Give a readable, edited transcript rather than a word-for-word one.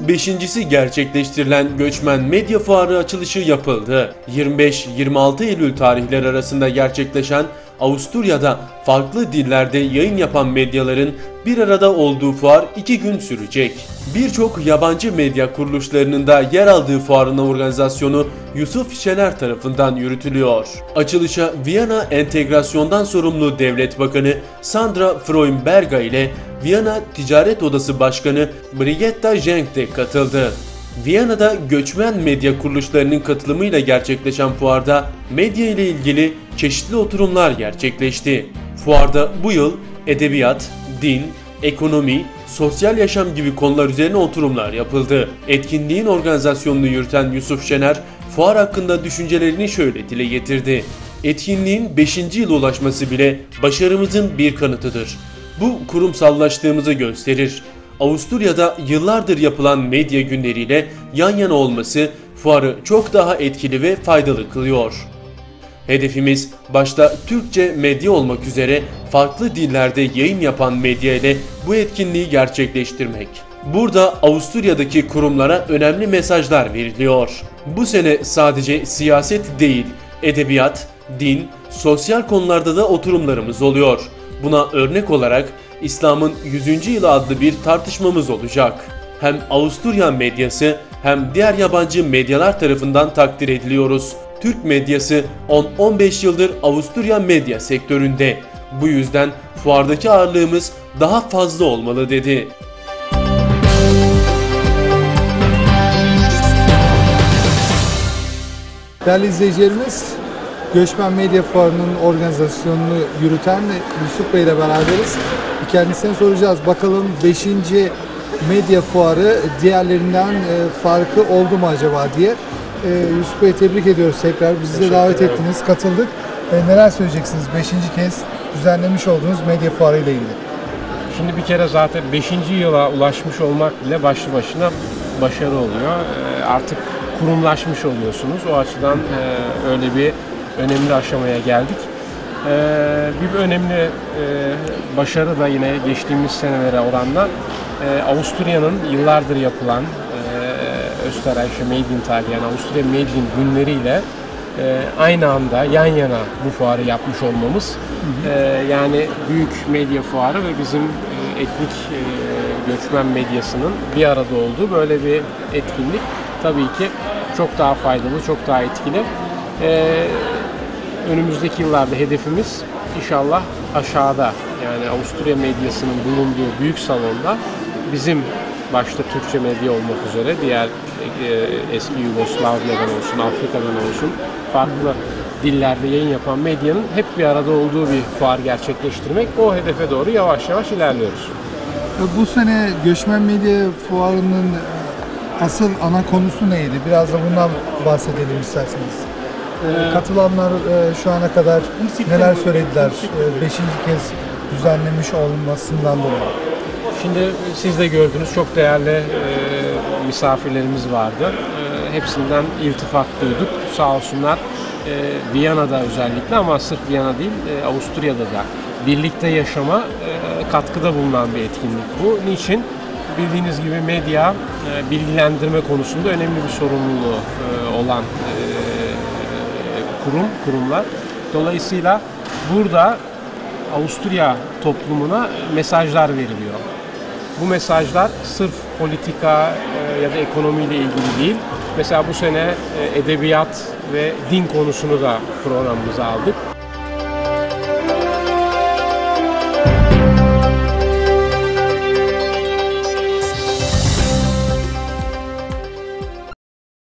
yıl beşincisi gerçekleştirilen Göçmen Medya Fuarı açılışı yapıldı. 25-26 Eylül tarihleri arasında gerçekleşen Avusturya'da farklı dillerde yayın yapan medyaların bir arada olduğu fuar 2 gün sürecek. Birçok yabancı medya kuruluşlarının da yer aldığı fuarın organizasyonu Yusuf Şener tarafından yürütülüyor. Açılışa Viyana Entegrasyon'dan sorumlu Devlet Bakanı Sandra Freudenberger ile Viyana Ticaret Odası Başkanı Brigitta Schenk de katıldı. Viyana'da göçmen medya kuruluşlarının katılımıyla gerçekleşen fuarda medya ile ilgili çeşitli oturumlar gerçekleşti. Fuarda bu yıl edebiyat, din, ekonomi, sosyal yaşam gibi konular üzerine oturumlar yapıldı. Etkinliğin organizasyonunu yürüten Yusuf Şener, fuar hakkında düşüncelerini şöyle dile getirdi. Etkinliğin 5. yıla ulaşması bile başarımızın bir kanıtıdır. Bu kurumsallaştığımızı gösterir. Avusturya'da yıllardır yapılan medya günleriyle yan yana olması fuarı çok daha etkili ve faydalı kılıyor. Hedefimiz başta Türkçe medya olmak üzere farklı dillerde yayın yapan medya ile bu etkinliği gerçekleştirmek. Burada Avusturya'daki kurumlara önemli mesajlar veriliyor. Bu sene sadece siyaset değil, edebiyat, din, sosyal konularda da oturumlarımız oluyor. Buna örnek olarak İslam'ın 100. yılı adlı bir tartışmamız olacak. Hem Avusturya medyası hem diğer yabancı medyalar tarafından takdir ediliyoruz. Türk medyası 10-15 yıldır Avusturya medya sektöründe. Bu yüzden fuardaki ağırlığımız daha fazla olmalı dedi. Değerli izleyicilerimiz, Göçmen Medya Fuarı'nın organizasyonunu yürüten Yusuf Bey ile beraberiz. Kendisine soracağız. Bakalım 5. Medya Fuarı diğerlerinden farkı oldu mu acaba diye. Yusuf Bey tebrik ediyoruz tekrar. Bizi de davet ettiniz, katıldık. Neler söyleyeceksiniz 5. kez düzenlemiş olduğunuz Medya Fuarı ile ilgili? Şimdi bir kere zaten 5. yıla ulaşmış olmak bile başlı başına başarı oluyor. Artık kurumlaşmış oluyorsunuz. O açıdan öyle bir önemli aşamaya geldik. Bir önemli başarı da yine geçtiğimiz senelere oranla Avusturya'nın yıllardır yapılan Österreichische Medientag yani Avusturya Medya günleriyle aynı anda yan yana bu fuarı yapmış olmamız. Yani büyük medya fuarı ve bizim etnik göçmen medyasının bir arada olduğu böyle bir etkinlik tabii ki çok daha faydalı, çok daha etkili. Önümüzdeki yıllarda hedefimiz inşallah aşağıda yani Avusturya medyasının bulunduğu büyük salonda bizim başta Türkçe medya olmak üzere diğer eski Yugoslavya'dan olsun, Afrika'dan olsun farklı dillerde yayın yapan medyanın hep bir arada olduğu bir fuar gerçekleştirmek. O hedefe doğru yavaş yavaş ilerliyoruz. Bu sene Göçmen Medya Fuarı'nın asıl ana konusu neydi? Biraz da bundan bahsedelim isterseniz. Katılanlar şu ana kadar neler söylediler 5. kez düzenlemiş olmasından dolayı? Şimdi siz de gördünüz çok değerli misafirlerimiz vardı. Hepsinden iltifat duyduk. Sağ olsunlar Viyana'da özellikle ama sırf Viyana değil Avusturya'da da birlikte yaşama katkıda bulunan bir etkinlik bu. Niçin? Bildiğiniz gibi medya bilgilendirme konusunda önemli bir sorumluluğu olan kurumlar. Dolayısıyla burada Avusturya toplumuna mesajlar veriliyor. Bu mesajlar sırf politika ya da ekonomiyle ilgili değil. Mesela bu sene edebiyat ve din konusunu da programımıza aldık.